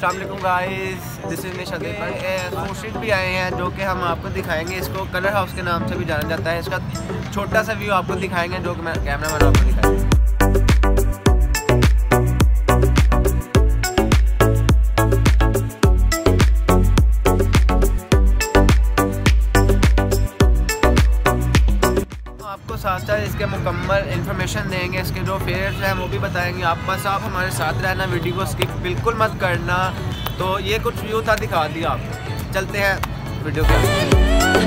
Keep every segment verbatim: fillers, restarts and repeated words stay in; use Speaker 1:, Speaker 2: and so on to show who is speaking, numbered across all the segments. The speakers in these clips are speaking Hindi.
Speaker 1: अस्सलाम वालेकुम गाइस, दिस इज निशाद भाई। स्ट्रीट भी आए हैं जो कि हम आपको दिखाएंगे। इसको कलर हाउस के नाम से भी जाना जाता है। इसका छोटा सा व्यू आपको दिखाएंगे जो कि मैं कैमरा मैन आपको दिखाएंगे। आपको साथ साथ इसके मुकम्मल इन्फॉर्मेशन देंगे, इसके जो फेयर्स हैं वो भी बताएंगे। आप बस आप हमारे साथ रहना, वीडियो को स्किप बिल्कुल मत करना। तो ये कुछ व्यू था, दिखा दिया आपको। चलते हैं वीडियो के।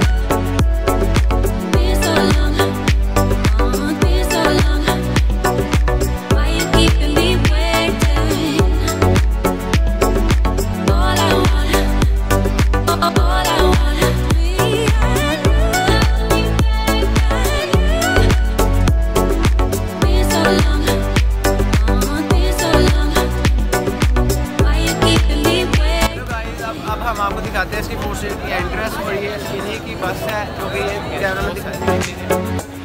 Speaker 1: हम आपको दिखाते हैं इसकी फूड स्ट्रीट की एंट्रेंस, और ये इन्हीं की बस है जो कि ये कैमरा में दिखाई देगी।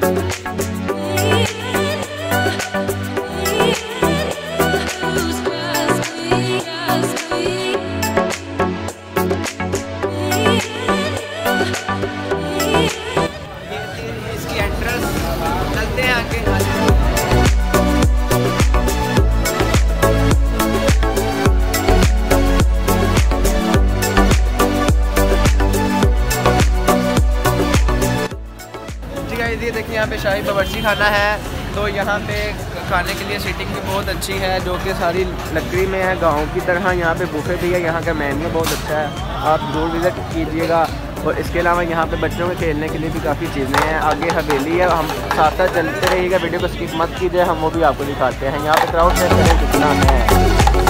Speaker 1: इसकी एंट्रेंस, चलते हैं आगे। ये देखिए यहाँ पे शाही बावर्ची खाना है। तो यहाँ पे खाने के लिए सीटिंग भी बहुत अच्छी है जो कि सारी लकड़ी में है, गांव की तरह। यहाँ पे बुफे भी है। यहाँ का मेन्यू बहुत अच्छा है, आप जरूर विज़िट कीजिएगा। और इसके अलावा यहाँ पे बच्चों के खेलने के लिए भी काफ़ी चीज़ें हैं। आगे हवेली है, हम साथ साथ चलते रहिएगा, वीडियो को स्किप मत कीजिए, हम वो भी आपको दिखाते हैं। यहाँ पे क्राउड सेट कितना है।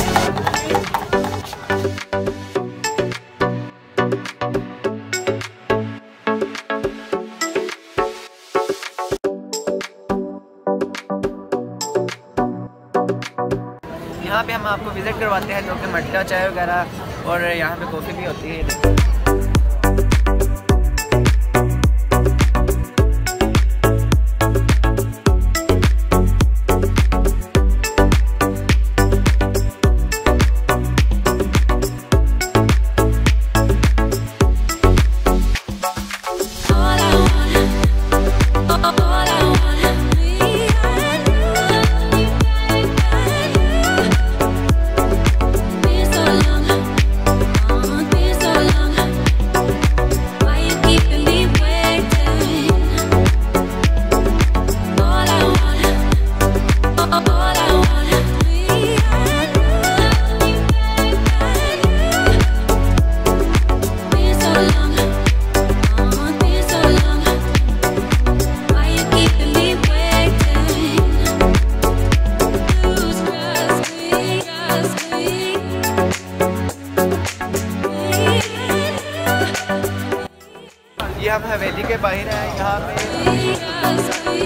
Speaker 1: यहाँ पे हम आपको विज़िट करवाते हैं जो कि मट्टा चाय वगैरह, और यहाँ पे कॉफ़ी भी होती है। ये हम हवेली के बाहर हैं। यहाँ पे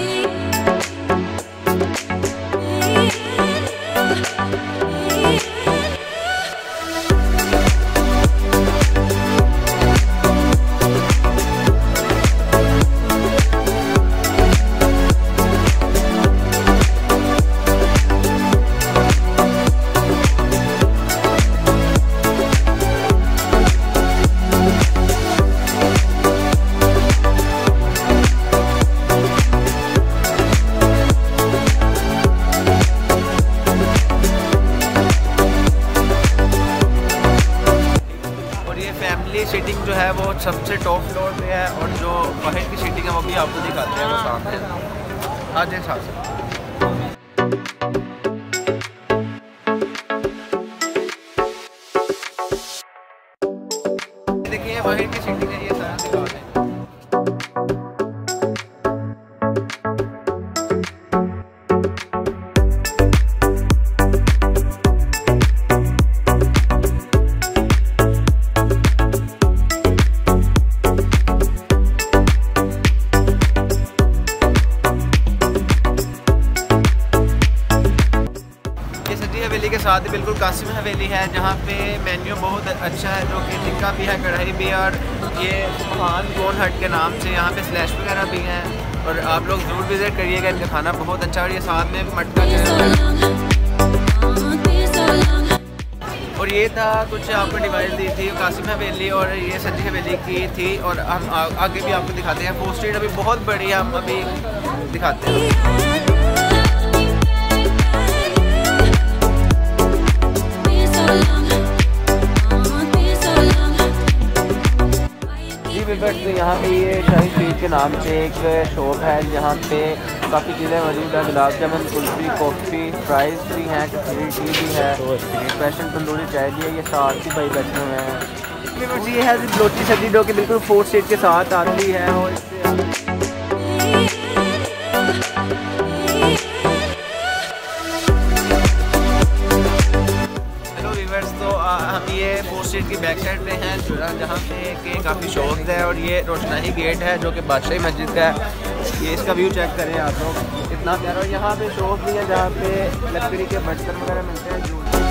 Speaker 1: सीटिंग जो है वो सबसे टॉप फ्लोर पे है, और जो बाहर की सीटिंग है वो भी आपको दिखाते हैं वो सामने। आज साथ देखिए बाहर की सीटिंग है, ये सारा दिखा दें। हवेली के साथ ही बिल्कुल कासिम हवेली है जहाँ पे मेन्यू बहुत अच्छा है, जो कि टिक्का भी है, कढ़ाई भी है, और ये खान गोन हट के नाम से यहाँ पे स्लैश वगैरह भी हैं। और आप लोग ज़रूर विज़िट करिएगा, इनका खाना बहुत अच्छा है। और ये साथ में मटका, और ये था कुछ आपको डिवाइस दी थी कासिम हवेली और ये संजी हवेली की थी, और हम आ, आगे भी आपको दिखाते हैं। फोर्थ स्ट्रीट अभी बहुत बड़ी है, हम अभी दिखाते हैं। तो यहाँ पे ये शाही स्वीट के नाम से एक शॉप है, जहाँ पे काफ़ी चीज़ें मौजूद है। गुलाब जामुन, कुल्फी, कॉफ़ी, फ्राइज़ भी हैं, कश्मीरी टी भी है, स्पेशल तंदूरी चाय भी है। ये साथ ही भाई बैठे हुए हैं। ये है लोटी सब्जी जो कि बिल्कुल फोर्थ स्ट्रीट के साथ आती है। और तो हम ये फोर्थ स्ट्रीट की बैक साइड पे हैं, जहाँ पे के काफ़ी शॉप्स है, और ये रोशनाही गेट है जो कि बादशाही मस्जिद का है। ये इसका व्यू चेक करें आप लोग, इतना प्यारा। और यहाँ पे शॉप भी है जहाँ पे लकड़ी के बर्तन वगैरह मिलते हैं।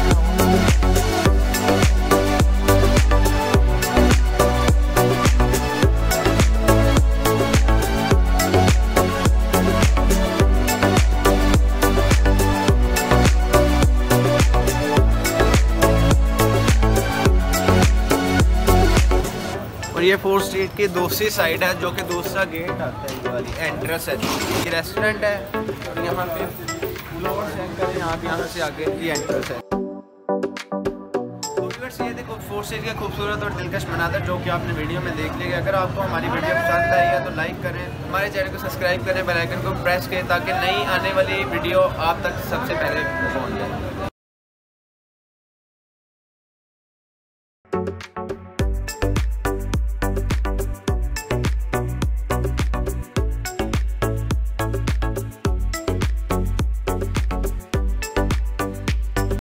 Speaker 1: ये फोर्थ स्ट्रीट की दूसरी साइड है जो कि दूसरा गेट आता है, ये वाली एंट्रेंस है। ये रेस्टोरेंट है, और यहाँ पे फ्लोर चेक करें, यहाँ पे यहाँ से आगे ये एंट्रेंस है। तो ये देखो फोर्थ स्ट्रीट का खूबसूरत और दिलकश मनाज़र जो कि आपने वीडियो में देख लिया। अगर आपको हमारी वीडियो पसंद आई है तो लाइक करें, हमारे चैनल को सब्सक्राइब करें, बेल आइकन को प्रेस करें ताकि नई आने वाली वीडियो आप तक सबसे पहले पहुँच जाए।